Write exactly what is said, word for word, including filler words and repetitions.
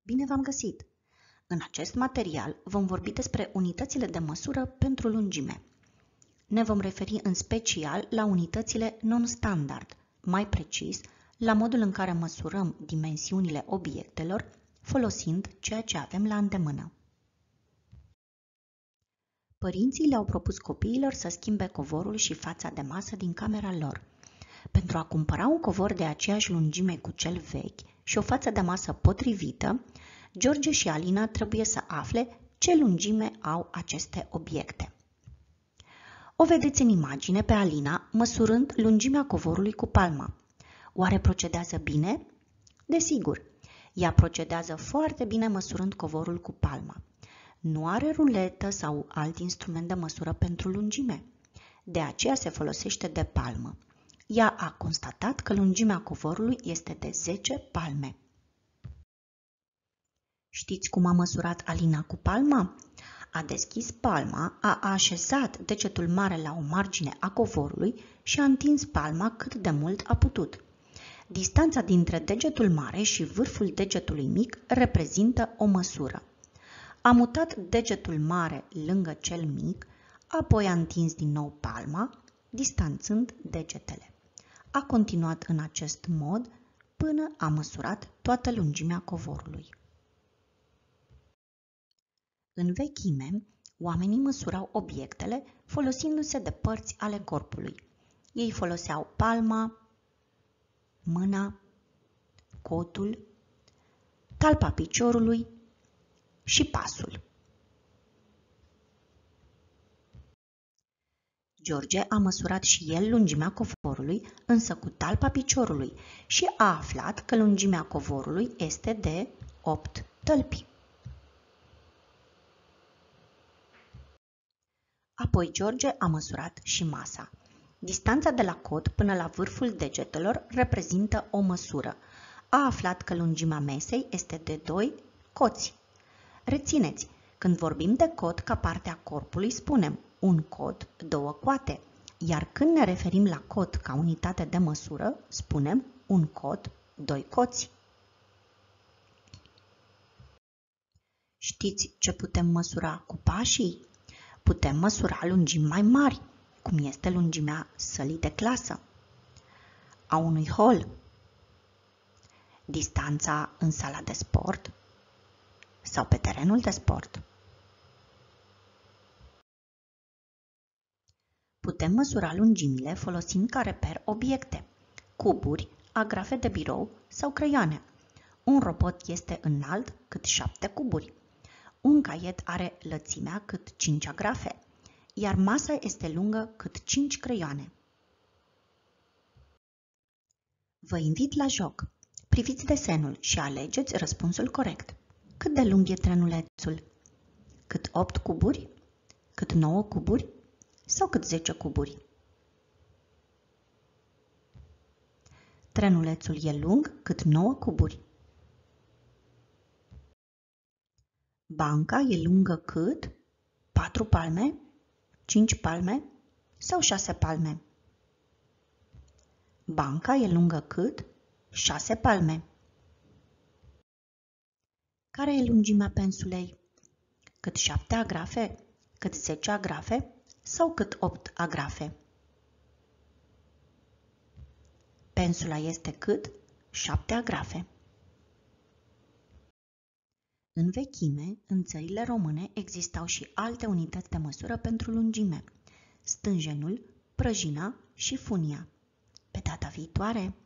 Bine v-am găsit! În acest material vom vorbi despre unitățile de măsură pentru lungime. Ne vom referi în special la unitățile non-standard, mai precis, la modul în care măsurăm dimensiunile obiectelor folosind ceea ce avem la îndemână. Părinții le-au propus copiilor să schimbe covorul și fața de masă din camera lor. Pentru a cumpăra un covor de aceeași lungime cu cel vechi și o față de masă potrivită, George și Alina trebuie să afle ce lungime au aceste obiecte. O vedeți în imagine pe Alina măsurând lungimea covorului cu palma. Oare procedează bine? Desigur, ea procedează foarte bine măsurând covorul cu palma. Nu are ruletă sau alt instrument de măsură pentru lungime. De aceea se folosește de palmă. Ea a constatat că lungimea covorului este de zece palme. Știți cum a măsurat Alina cu palma? A deschis palma, a așezat degetul mare la o margine a covorului și a întins palma cât de mult a putut. Distanța dintre degetul mare și vârful degetului mic reprezintă o măsură. A mutat degetul mare lângă cel mic, apoi a întins din nou palma, distanțând degetele. A continuat în acest mod până a măsurat toată lungimea covorului. În vechime, oamenii măsurau obiectele folosindu-se de părți ale corpului. Ei foloseau palma, mâna, cotul, talpa piciorului și pasul. George a măsurat și el lungimea covorului, însă cu talpa piciorului, și a aflat că lungimea covorului este de opt tălpi. Apoi George a măsurat și masa. Distanța de la cot până la vârful degetelor reprezintă o măsură. A aflat că lungimea mesei este de doi coți. Rețineți, când vorbim de cot ca parte a corpului, spunem un cot, două coate, iar când ne referim la cot ca unitate de măsură, spunem un cot, doi coți. Știți ce putem măsura cu pașii? Putem măsura lungimi mai mari, cum este lungimea sălii de clasă, a unui hol, distanța în sala de sport sau pe terenul de sport. Putem măsura lungimile folosind ca reper obiecte, cuburi, agrafe de birou sau creioane. Un robot este înalt cât șapte cuburi. Un caiet are lățimea cât cinci agrafe, iar masa este lungă cât cinci creioane. Vă invit la joc. Priviți desenul și alegeți răspunsul corect. Cât de lung e trenulețul? Cât opt cuburi? Cât nouă cuburi? Sau cât zece cuburi? Trenulețul e lung cât nouă cuburi. Banca e lungă cât patru palme, cinci palme sau șase palme? Banca e lungă cât șase palme. Care e lungimea pensulei? Cât șapte agrafe, cât zece agrafe sau cât opt agrafe? Pensula este cât șapte agrafe. În vechime, în țările române, existau și alte unități de măsură pentru lungime: stânjenul, prăjina și funia. Pe data viitoare!